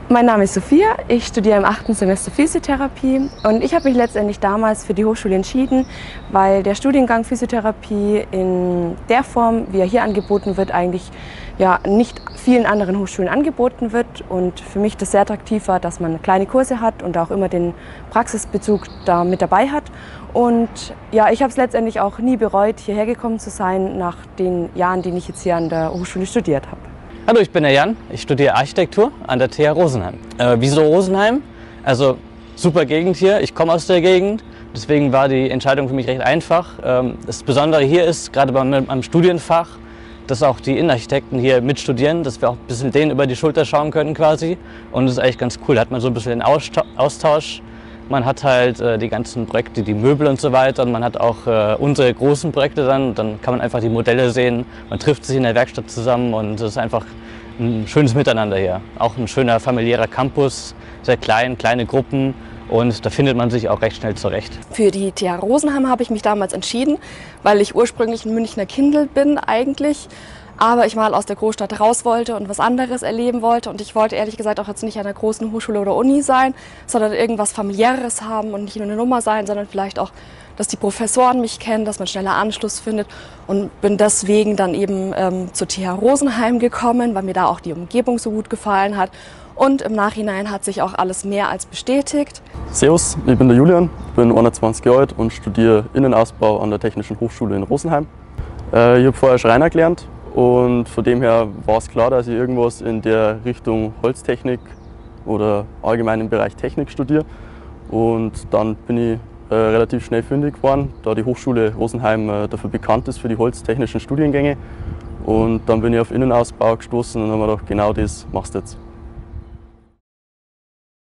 Mein Name ist Sophia, ich studiere im 8. Semester Physiotherapie und ich habe mich letztendlich damals für die Hochschule entschieden, weil der Studiengang Physiotherapie in der Form, wie er hier angeboten wird, eigentlich nicht vielen anderen Hochschulen angeboten wird und für mich das sehr attraktiv war, dass man kleine Kurse hat und auch immer den Praxisbezug da mit dabei hat. Und ja, ich habe es letztendlich auch nie bereut, hierher gekommen zu sein, nach den Jahren, die ich jetzt hier an der Hochschule studiert habe. Hallo, ich bin der Jan, ich studiere Architektur an der TH Rosenheim. Wieso Rosenheim? Also super Gegend hier, ich komme aus der Gegend, deswegen war die Entscheidung für mich recht einfach. Das Besondere hier ist, gerade beim Studienfach, dass auch die Innenarchitekten hier mitstudieren, dass wir auch ein bisschen denen über die Schulter schauen können quasi. Und das ist eigentlich ganz cool, da hat man so ein bisschen den Austausch. Man hat halt die ganzen Projekte, die Möbel und so weiter, und man hat auch unsere großen Projekte dann kann man einfach die Modelle sehen, man trifft sich in der Werkstatt zusammen und es ist einfach ein schönes Miteinander hier. Auch ein schöner familiärer Campus, sehr klein, kleine Gruppen und da findet man sich auch recht schnell zurecht. Für die TH Rosenheim habe ich mich damals entschieden, weil ich ursprünglich ein Münchner Kindl bin eigentlich. Aber ich mal aus der Großstadt raus wollte und was anderes erleben wollte. Und ich wollte ehrlich gesagt auch jetzt nicht an einer großen Hochschule oder Uni sein, sondern irgendwas Familiäres haben und nicht nur eine Nummer sein, sondern vielleicht auch, dass die Professoren mich kennen, dass man schneller Anschluss findet. Und bin deswegen dann eben zur TH Rosenheim gekommen, weil mir da auch die Umgebung so gut gefallen hat. Und im Nachhinein hat sich auch alles mehr als bestätigt. Servus, ich bin der Julian, bin 21 Jahre alt und studiere Innenausbau an der Technischen Hochschule in Rosenheim. Ich habe vorher Schreiner gelernt. Und von dem her war es klar, dass ich irgendwas in der Richtung Holztechnik oder allgemein im Bereich Technik studiere. Und dann bin ich relativ schnell fündig geworden, da die Hochschule Rosenheim dafür bekannt ist für die holztechnischen Studiengänge. Und dann bin ich auf Innenausbau gestoßen und habe mir gedacht, genau das machst du jetzt.